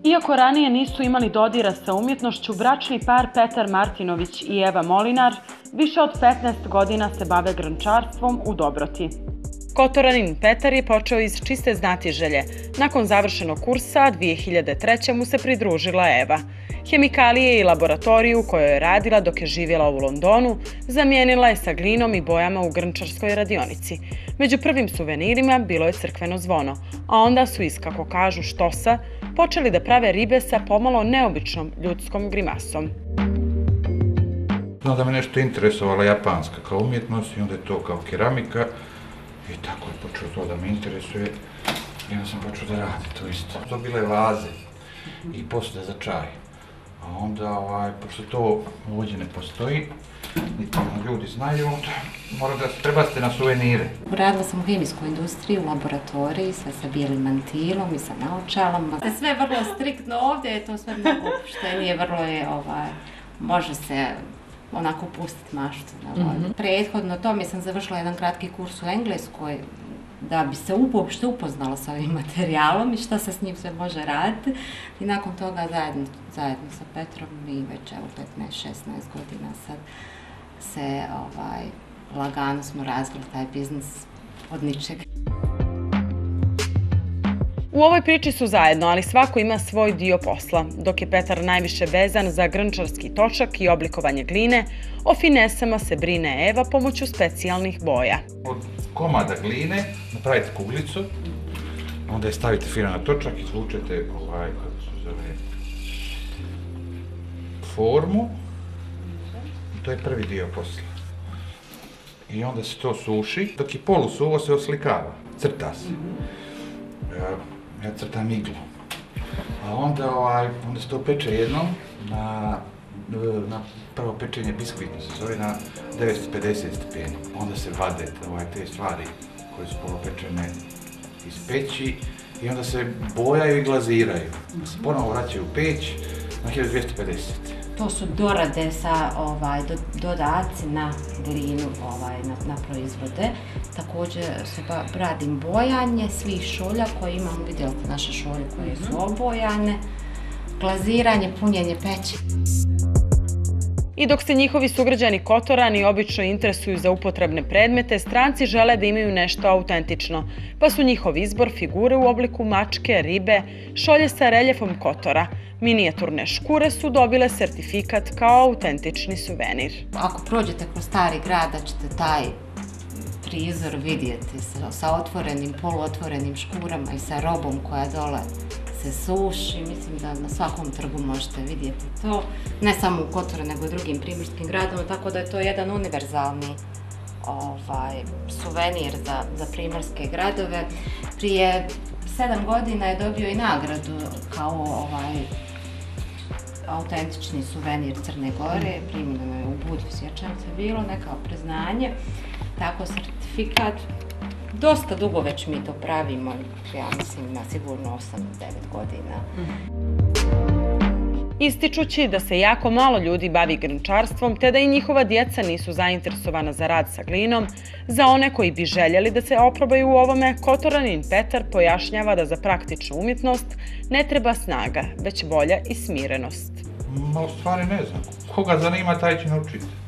Iako ranije nisu imali dodira sa umjetnošću, bračni par Petar Martinović i Eva Molinar više od 15 godina se bave grnčarstvom u Dobroti. Kotoranin Petar je počeo iz čiste znatiželje. Nakon završenog kursa 2003. mu se pridružila Eva. Hemikalije i laboratoriju u kojoj je radila dok je živjela u Londonu zamijenila je sa glinom i bojama u grnčarskoj radionici. Među prvim suvenirima bilo je crkveno zvono, a onda su iz, kako kažu, štosa počeli da prave ribe sa pomalo neobičnom ljudskom grimasom. Da me nešto interesovala japanska kao umjetnost i onda je to kao keramika i tako je počeo to da me interesuje i onda sam počeo da radim to isto. To bile vaze i posude za čaj. A onda, pošto to ovdje ne postoji, niti ljudi znaju, onda trebate na suvenire. Radila sam u hemijskoj industriji, u laboratoriji, sve sa bijelim mantilom i sa naočalama. Sve vrlo striktno ovdje, je to sve mnogo opuštenije, vrlo je, može se onako pustiti maštu. Prethodno tome sam završila jedan kratki kurs u Engleskoj, da bi se uopšte upoznala sa ovim materijalom i šta se s njim sve može raditi. I nakon toga zajedno sa Petrom i već 15-16 godina sad se lagano smo razvili taj biznis od ničeg. U ovoj priči su zajedno, ali svako ima svoj dio posla. Dok je Petar najviše vezan za grnčarski točak i oblikovanje gline, o finesama se brine Eva pomoću specijalnih boja. Od komada gline napravite kuglicu, onda je stavite fino na točak, izvučete kako se zove, formu. To je prvi dio posla. I onda se to suši, dok je polusuvo se oslikava, crta se. Ja crtam iglu. A onda se to peče jednom na prvo pečenje biskvitno se zove na 950 stepeni. Onda se vade te stvari koje su polupečene iz peći i onda se bojaju i glaziraju. Se ponovo vraćaju u peć na 1250. To su dorade sa dodaci na glinu, na proizvode. Također se radim bojanje svih šolja koje imamo, vidjeli ste naše šolje koje su obojane, glaziranje, punjenje peći. I dok se njihovi sugrađani Kotorani obično interesuju za upotrebne predmete, stranci žele da imaju nešto autentično, pa su njihov izbor figure u obliku mačke, ribe, šolje sa reljefom Kotora. Minijaturne škure su dobile sertifikat kao autentični suvenir. Ako prođete kroz Stari grad, da ćete taj prizor vidjeti sa otvorenim, poluotvorenim škurama i sa robom koja dole se suši. Mislim da na svakom trgu možete vidjeti to. Ne samo u Kotoru, nego i drugim primorskim gradovima, tako da je to jedan univerzalni suvenir za primorske gradove. Prije 7 godina je dobio i nagradu kao autentični suvenir Crne Gore, primljeno je u Budvi, sjećam se, bilo nekao priznanje, tako sertifikat. Dosta dugo već mi to pravimo, ja mislim na sigurno 8-9 godina. Ističući da se jako malo ljudi bavi grnčarstvom, te da i njihova djeca nisu zainteresovana za rad sa glinom, za one koji bi željeli da se oprobaju u ovome, Kotoranin Petar pojašnjava da za praktičnu umjetnost ne treba snaga, već volja i smirenost. U stvari ne znam. Koga zanima, taj će naučiti.